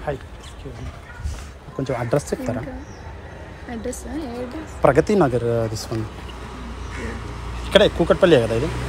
Hi, కొంచెం address చెప్తారా? Address Pragathi Nagar తీసుకోండి. ఇక్కడ కూకట్పల్లి కదా ఇది?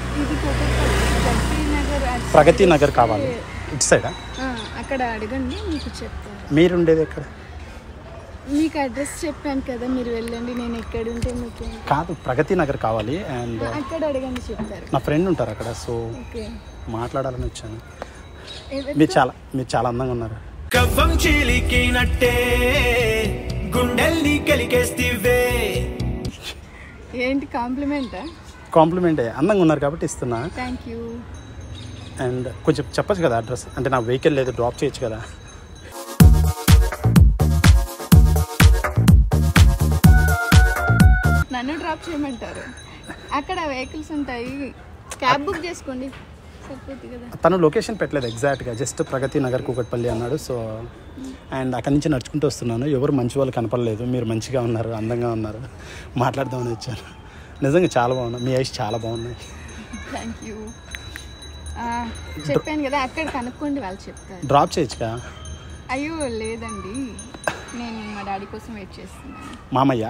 ప్రగతి నగర్ కావాలి. ఇటు సైడా? అక్కడ అడగండి, మీకు చెప్తాను. మీరు ఉండేది ఎక్కడ? మీకు అడ్రస్ చెప్పాను కదా, మీరు వెళ్ళండి. నేను ఎక్కడ ఉంటే మీకు కాదు, ప్రగతి నగర్ కావాలి. అండ్ అక్కడ అడగండి, చెప్తారు. నా ఫ్రెండ్ ఉంటారు అక్కడ, సో మాట్లాడాలని వచ్చాను. మీరు చాలా అందంగా ఉన్నారు. కవ్వం చీలికినట్టే గుండెల్ని కలికేస్తివే. ఏంటి కాంప్లిమెంటా? కాంప్లిమెంటే, అందంగా ఉన్నారు కాబట్టి ఇస్తున్నా. Thank you. అండ్ కొంచెం చెప్పచ్చు కదా అడ్రస్? అంటే నా వెహికల్ లేదు, డ్రాప్ చేయొచ్చు కదా? నన్ను డ్రాప్ చేయమంటారు? అక్కడ వెహికల్స్ ఉంటాయి, క్యాబ్ బుక్ చేసుకోండి సరిపోతుంది కదా. తను లొకేషన్ పెట్టలేదు ఎగ్జాక్ట్గా, జస్ట్ ప్రగతి నగర్ కూకట్పల్లి అన్నాడు. సో అండ్ అక్కడి నుంచి నడుచుకుంటూ వస్తున్నాను. ఎవరు మంచి వాళ్ళు కనపడలేదు. మీరు మంచిగా ఉన్నారు, అందంగా ఉన్నారు, మాట్లాడదామని వచ్చాను. నిజంగా చాలా బాగున్నాయి, మీ ఐస్ చాలా బాగున్నాయి. Thank you. చెప్పాను కదా, అక్కడ కనుక్కోండి, వాళ్ళు చెప్తారు. డ్రాప్ చేయొచ్చుగా? అయ్యో లేదండి, నేను మా డాడీ కోసం వెయిట్ చేస్తున్నాను. మామయ్య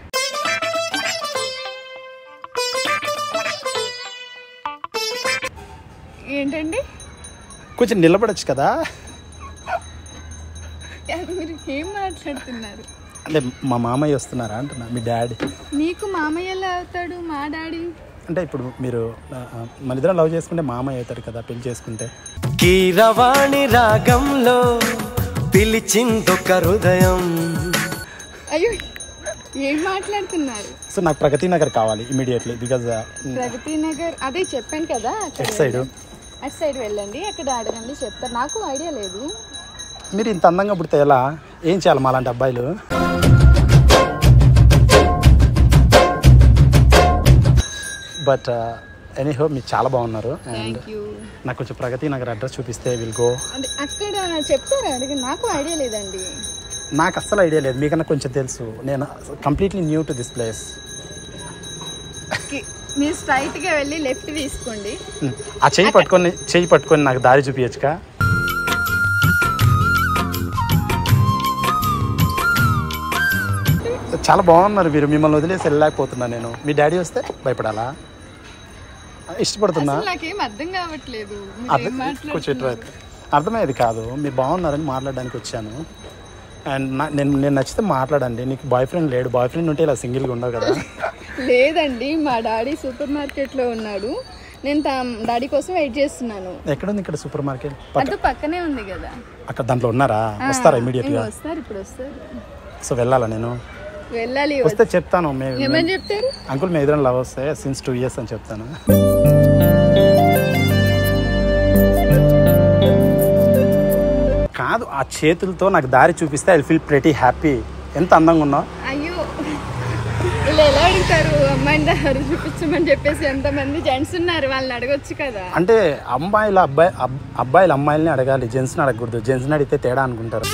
ఏంటండి? కొంచెం నిలబడచ్చు కదా? మీరు ఏం మాట్లాడుతున్నారు? అంటే మా మామయ్య వస్తున్నారా అంటున్నా, మీ డాడీ. మీకు మామయ్య ఎలా అవుతాడు? మా డాడీ అంటే ఇప్పుడు మీరు మన ఇద్దరం లవ్ చేసుకుంటే మామయ్య అవుతాడు కదా పెళ్లి చేసుకుంటే. కీరవాణి రాగంలో పిలిచిందొక హృదయం. అయ్యో ఏం మాట్లాడుతున్నారు? సో నాకు ప్రగతి నగర్ కావాలి ఇమీడియట్లీ, బికాజ్ ప్రగతి నగర్ అదే చెప్పాను కదా, అటు సైడ్ వెళ్ళండి, అక్కడ అడగండి, చెప్తారు. నాకు ఐడియా లేదు. మీరు ఇంత అందంగా పుడితే ఎలా? ఏం చేయాలి మాలాంటి అబ్బాయిలు? బట్ ఎనీహో మీరు చాలా బాగున్నారు. అండ్ నాకు కొంచెం ప్రగతి నగర్ అడ్రస్ చూపిస్తే విల్ గో. అక్కడ చెప్తారా? అడిగి నాకు ఐడియా లేదండి. నాకు అస్సలు ఐడియా లేదు, మీకన్నా కొంచెం తెలుసు. నేను completely new to this place. మీరు స్ట్రైట్గా వెళ్ళి లెఫ్ట్ తీసుకోండి. ఆ చెయ్యి పట్టుకొని నాకు దారి చూపించచ్చుగా? చాలా బాగున్నారు మీరు, మిమ్మల్ని వదిలేసి వెళ్ళలేకపోతున్నా నేను. మీ డాడీ వస్తే భయపడాలా? ఇష్టపడుతున్నా. నాకేం అర్థం కావట్లేదు. కొంచెం అర్థమయ్యేది కాదు. మీరు బాగున్నారని మాట్లాడడానికి వచ్చాను. అండ్ నేను నచ్చితే మాట్లాడండి. నీకు బాయ్ ఫ్రెండ్ లేడు? బాయ్ ఫ్రెండ్ ఉంటే ఇలా సింగిల్గా ఉండవు కదా. లేదండి, మా డాడీ సూపర్ మార్కెట్లో ఉన్నాడు, నేను డాడీ కోసం వెయిట్ చేస్తున్నాను. ఎక్కడ ఉంది ఇక్కడ సూపర్ మార్కెట్? పక్కనే ఉంది కదా. అక్కడ దాంట్లో ఉన్నారా? వస్తారా ఇమీడియట్గా? వస్తారు, ఇప్పుడు వస్తారు. సో వెళ్ళాలా నేను? వెళ్ళాలి. వస్తే చెప్తాను. ఏమని చెప్తారు? అంకుల్ మీ ఎదురు లవ్ వస్తే సిన్స్ 2 years అని చెప్తాను. కాదు, ఆ చేతులతో నాకు దారి చూపిస్తే ఐ ఫీల్ ప్రెటీ హ్యాపీ. ఎంత అందంగా ఉన్నావు. అయ్యో ఇలా ఎలా అడుగుతారు? అమ్మాయిని దారి చూపించమని చెప్పేసి ఎంతమంది జెంట్స్ ఉన్నారు, వాళ్ళని అడగొచ్చు కదా. అంటే అబ్బాయిలు అమ్మాయిల్ని అడగాలి, జెంట్స్ని అడగకూడదు. జెంట్స్ని అడిగితే తేడా అనుకుంటారు.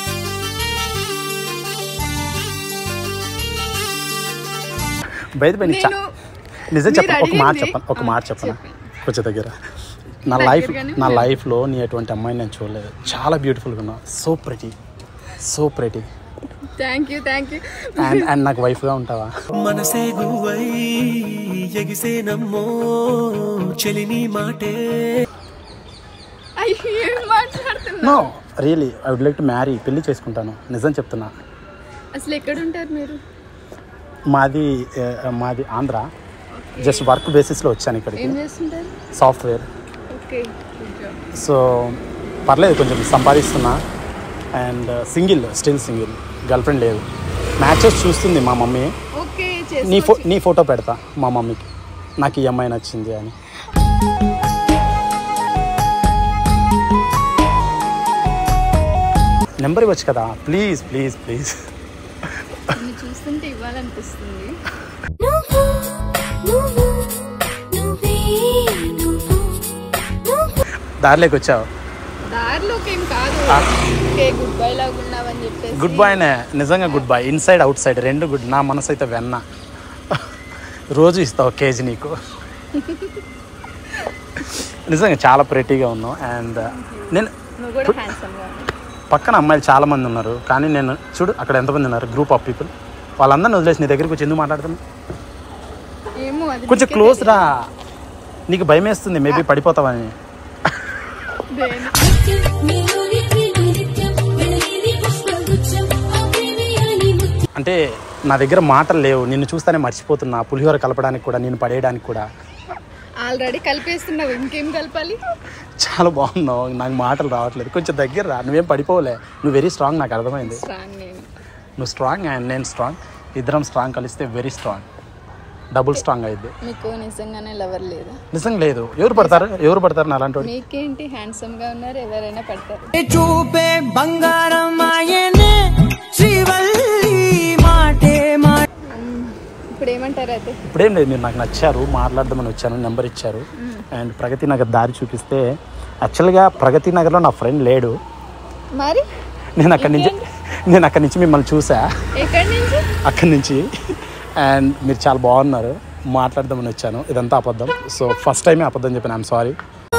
బయట నిజం చెప్పను, ఒక మాట చెప్పనా కొంచెం దగ్గర. నా లైఫ్లో నీ ఎటువంటి అమ్మాయిని నేను చూడలేదు. చాలా బ్యూటిఫుల్గా ఉన్నావు. So pretty. Thank you. And నాకు వైఫ్గా ఉంటావా? మనసే గువై ఎగిసే నమ్మో చెలిని మాటే. No really I would like to marry. పెళ్లి చేసుకుంటాను, నిజం చెప్తున్నా. అసలు ఎక్కడ ఉంటారు మీరు? మాది ఆంధ్ర. జస్ట్ వర్క్ బేసిస్లో వచ్చాను ఇక్కడికి. సాఫ్ట్వేర్. సో పర్లేదు, కొంచెం సంపాదిస్తున్నా. And still single, girlfriend లేదు. మ్యాచెస్ చూస్తుంది మా మమ్మీ. నీ ఫోటో పెడతా మా మమ్మీకి, నాకు ఈ అమ్మాయి నచ్చింది అని. నెంబర్ ఇవ్వచ్చు కదా ప్లీజ్. చూస్తుంటే ఇవ్వాలనిపిస్తుంది. దారిలోకి వచ్చావు? దారిలోకి ఏం కాదు, గుడ్ బాయ్ లాగా ఉన్నావని చెప్పేసి. గుడ్ బాయ్నే, నిజంగా good boy. Inside outside రెండు గుడ్. నా మనసు అయితే వెన్న. రోజు ఇస్తావు కేజీ నీకు. నిజంగా చాలా ప్రెటీగా ఉన్నావు. అండ్ నేను పక్కన అమ్మాయిలు చాలామంది ఉన్నారు, కానీ నేను చూడు అక్కడ ఎంతమంది ఉన్నారు, గ్రూప్ ఆఫ్ పీపుల్. వాళ్ళందరినీ వదిలేసి నీ దగ్గరికి వచ్చి ఎందుకు మాట్లాడుతున్నాను? కొంచెం క్లోజ్ రా, నీకు భయం వేస్తుంది మేబీ పడిపోతావని. అంటే నా దగ్గర మాటలు లేవు, నిన్ను చూస్తానే మర్చిపోతున్నా. పులిహోర కలపడానికి కూడా, నేను పడేయడానికి కూడా. ఆల్రెడీ కలిపేస్తున్నావు, ఇంకేం కలపాలి? చాలా బాగున్నావు, నాకు మాటలు రావట్లేదు. కొంచెం దగ్గర రా, నువ్వేం పడిపోలే. నువ్వు వెరీ స్ట్రాంగ్, నాకు అర్థమైంది. నువ్వు స్ట్రాంగ్ అండ్ నేను స్ట్రాంగ్, ఇద్దరం స్ట్రాంగ్ కలిస్తే వెరీ స్ట్రాంగ్, డబుల్ స్ట్రాంగ్ అయింది. మీకు నిజంగానే లవర్ లేదా? నిజంగా లేదు. ఎవరు పడతారు నా అలాంటి? మీకేంటి, హ్యాండ్సమ్ గా ఉన్నారు, ఎవరైనా పడతారు. చూపే బంగారం ఇప్పుడు ఏమంటారు అయితే? ఇప్పుడేం లేదు, మీరు నాకు నచ్చారు, మాట్లాడదామని వచ్చాను, నెంబర్ ఇచ్చారు. అండ్ ప్రగతి నగర్ దారి చూపిస్తే, యాక్చువల్గా ప్రగతి నగర్లో నా ఫ్రెండ్ లేడు. మరి నేను అక్కడి నుంచి మిమ్మల్ని చూసా, అక్కడి నుంచి. అండ్ మీరు చాలా బాగున్నారు, మాట్లాడదామని వచ్చాను. ఇదంతా అబద్ధం. సో ఫస్ట్ టైమే అబద్ధం చెప్పాను, ఐఎమ్ సారీ.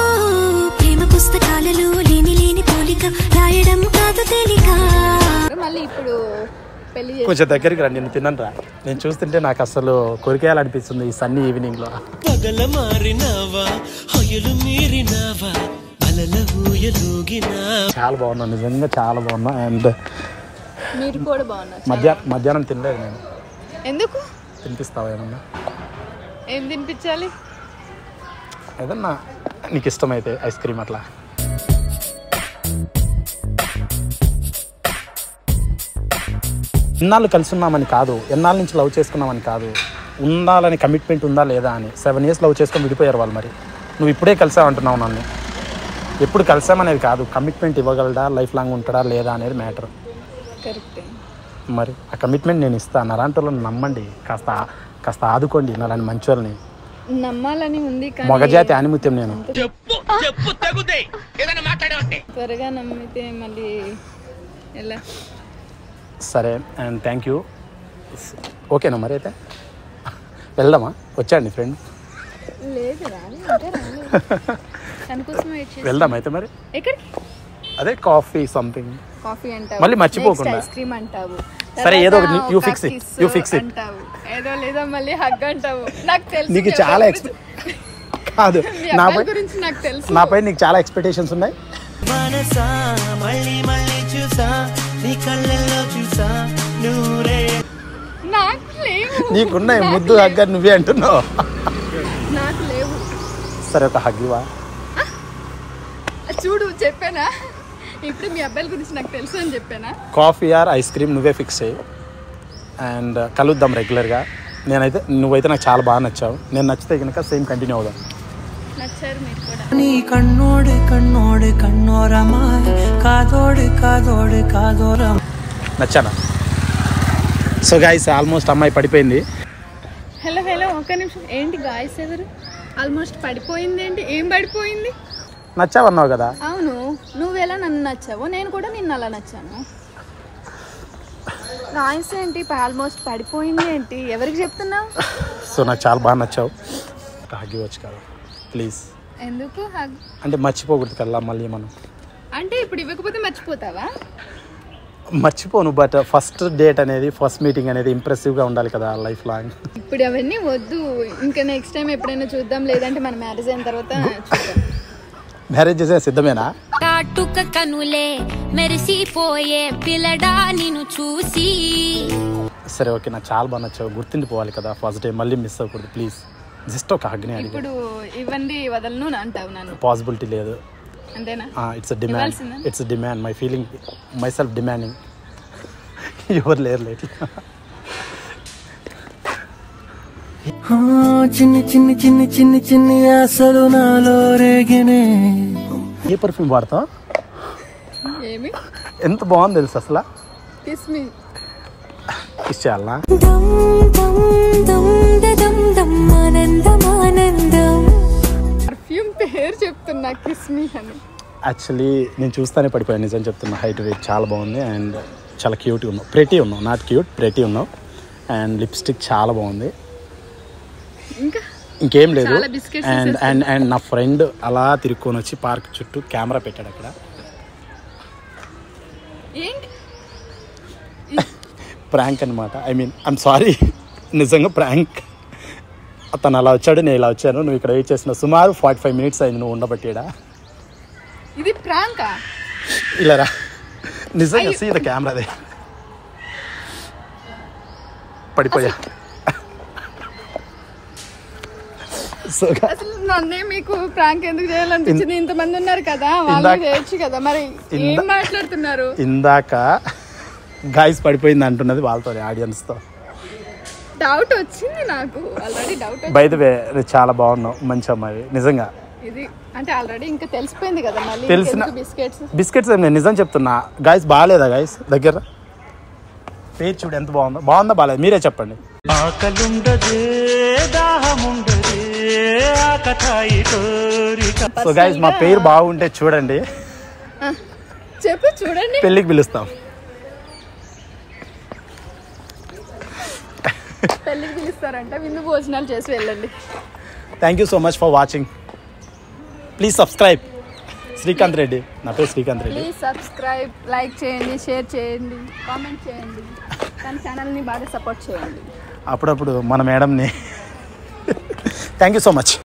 మళ్ళీ ఇప్పుడు కొంచెం దగ్గరికి రండి, నేను తిన్నాను రా. నేను చూస్తుంటే నాకు అసలు కొరికేయాలనిపిస్తుంది ఈ సన్నీ ఈవినింగ్ లో. చాలా బాగున్నా, నిజంగా చాలా బాగున్నా. అండ్ మీరు కూడా బాగున్నారు. మధ్యాహ్నం తినలేదు నేను. ఎందుకు? తినిపిస్తావా ఏమన్నా? ఏం తినిపించాలి? ఏదన్నా నీకు ఇష్టమైతే ఐస్ క్రీమ్ అట్లా. ఎన్నాళ్ళు కలిసి ఉన్నామని కాదు, ఎన్నాళ్ళ నుంచి లవ్ చేసుకున్నామని కాదు, ఉండాలని కమిట్మెంట్ ఉందా లేదా అని. 7 years లవ్ చేసుకొని విడిపోయారు వాళ్ళు. మరి నువ్వు ఇప్పుడే కలిసావు అంటున్నావు నన్ను. ఎప్పుడు కలిసామనేది కాదు, కమిట్మెంట్ ఇవ్వగలడా, లైఫ్ లాంగ్ ఉంటాడా లేదా అనేది మ్యాటర్. మరి ఆ కమిట్మెంట్ నేను ఇస్తాను. అలాంటి వాళ్ళని నమ్మండి, కాస్త ఆదుకోండి, అలాంటి మంచి వాళ్ళని. నమ్మాలని ఉంది, మగజాతి ఆనిముత్యం నేను. త్వరగా నమ్మితే మళ్ళీ ఎలా? సరే, అండ్ థ్యాంక్ యూ. ఓకేనా మరి అయితే వెళ్దామా? వచ్చాండి ఫ్రెండ్. వెళ్దాం అయితే మరి. అదే కాఫీ సంథింగ్. కాఫీ అంటావు, మళ్ళీ మర్చిపోకుండా. ఐస్ క్రీమ్ అంటావు, సరే ఏదో ఒకటి. యూ ఫిక్స్ ఇట్ అంటావు, ఏదో లేదా మళ్ళీ హగ్ అంటావు. నాకు తెలుసు నీకు చాలా కాదు, నాపై నీకు చాలా ఎక్స్పెక్టేషన్స్ ఉన్నాయి. నీకున్నాయి, ముద్దు హగ్ నువ్వే అంటున్నావు. నాకు లేవు. సరే ఒక హగ్ ఇవ్వా. చూడు చెప్పానా, ఇప్పుడు మీ అబ్బాయిల గురించి నాకు తెలుసు అని చెప్పానా. కాఫీ ఆర్ ఐస్ క్రీమ్ నువ్వే ఫిక్స్ చేయి. అండ్ కలుద్దాం రెగ్యులర్గా. నువ్వైతే నాకు చాలా బాగా నచ్చావు. నేను నచ్చితే కనుక సేమ్ కంటిన్యూ అవుదాం. నచ్చారు మీరు కూడా. నీ కన్నోడు కన్నోరమాయ్ కాదోడు నచ్చానా? సో గాయ్స్, ఆల్మోస్ట్ అమ్మాయి పడిపోయింది. హలో ఒక్క నిమిషం. ఏంటి గాయ్స్ ఎవరు? ఆల్మోస్ట్ పడిపోయింది ఏంటి? ఏం పడిపోయింది? నచ్చావన్నావు కదా. అవును, నువ్వెలా నన్ను నచ్చావు, నేను కూడా నిన్ను అలా నచ్చాను. గాయ్స్ ఏంటి ఆల్మోస్ట్ పడిపోయింది ఏంటి? ఎవరికి చెప్తున్నావు? సో నాకు చాలా బాగా నచ్చావు. హగ్ ఇవ్వచ్చు కదా ప్లీజ్. ఎందుకు హగ్? అంటే మర్చిపోకూడదు కదా మళ్ళీ మనం. అంటే ఇప్పుడు ఇవ్వకపోతే మర్చిపోతావా? మర్చిపోను, బట్ ఫస్ట్ డేట్ అనేది, ఫస్ట్ మీటింగ్ అనేది ఇంప్రెసివ్గా ఉండాలి కదా లైఫ్ లాంగ్. ఇప్పుడు అవన్నీ వద్దు, ఇంకా నెక్స్ట్ టైం ఎప్పుడైనా చూద్దాం, లేదంటే మన మ్యారేజ్ అయిన తర్వాత చూద్దాం. మ్యారేజ్ చేసే సిద్ధమేనా? తాటుక కనులే మెరిసిపోయే పిల్లడా నిన్ను చూసి. సరే ఓకే, నాకు చాలా బాగా నచ్చావు. గుర్తుండిపోవాలి కదా ఫస్ట్ డే, మళ్ళీ మిస్ అవ్వకూడదు ప్లీజ్. జస్ట్ ఒక హగ్ని అడిగి. ఇప్పుడు ఇవ్వండి వదలను అంటావు నన్ను. పాసిబిలిటీ లేదు. అంతేనా? It's a demand. My feeling, myself demanding. ఎవరు లేరు లేట్. చిన్ని ఆశలు నాలో రేగినే. ఏ పర్ఫ్యూమ్ వాడతావు? ఏమి? ఎంత బాగుంది తెలుసు అసలు. కిస్ చేయాలనా? పర్ఫ్యూమ్ పేరు చెప్తున్నా, కిస్ మీ అని. యాక్చువల్లీ నేను చూస్తానే పడిపోయాను, నిజం చెప్తున్నా. హైట్ వెయిట్ చాలా బాగుంది అండ్ చాలా క్యూట్గా ఉన్నావు. ప్రెటీ ఉన్నావు, నాట్ క్యూట్, ప్రెటీ ఉన్నావు. అండ్ లిప్స్టిక్ చాలా బాగుంది. ఇంకేం లేదు. అండ్ నా ఫ్రెండ్ అలా తిరుక్కొని వచ్చి పార్క్ చుట్టూ కెమెరా పెట్టాడు. అక్కడ ఏంటి ప్రాంక్ అనమాట. ఐ మీన్ ఐఎమ్ సారీ, నిజంగా ప్రాంక్. అతను అలా వచ్చాడు, నేను ఇలా వచ్చాను. నువ్వు ఇక్కడ వెయిట్ చేసిన సుమారు 45 minutes అయింది నువ్వు ఉండబట్టిడా. ఇది ప్రాంకా? ఇలా రా, నిజంగా సీ ద కెమెరాదే. పడిపోయా. సో అసలు నన్నే మీకు ప్రాంక్ ఎందుకు చేయాలనిపించింది? ఇంతమంది ఉన్నారు కదా, వాళ్ళు చేయొచ్చు కదా. మరి ఏం మాట్లాడుతున్నారు? ఇందాక గాయస్ పడిపోయింది అంటున్నది వాళ్ళతో, ఆడియన్స్తో. డౌట్ వచ్చింది నాకు, already doubt. By the way చాలా బాగున్నావు, మంచి అమ్మాయి నిజంగా. ఇది అంటే ఆల్రెడీ ఇంకా తెలిసిపోయింది కదా. మళ్ళీ తెలిసిన బిస్కెట్స్ నేను నిజం చెప్తున్నా. గాయస్ బాగాలేదా గాయస్? దగ్గర పేరు చూడు ఎంత బాగుందో. బాగుందా బాగాలేదు మీరే చెప్పండి. సో గాయస్ మా పేరు బాగుంటే చూడండి, చెప్పు చూడండి, పెళ్ళికి పిలుస్తాం. పెళ్ళికి పిలుస్తారంట, విందు భోజనాలు చేసి వెళ్ళండి. Thank you so much for watching. Please subscribe. Srikanth Reddy, నా పేరు Srikanth Reddy. Please subscribe, like చేయండి, షేర్ చేయండి, కామెంట్ చేయండి, తన ఛానల్ని బాగా సపోర్ట్ చేయండి. అప్పుడప్పుడు మన మేడంని. Thank you so much.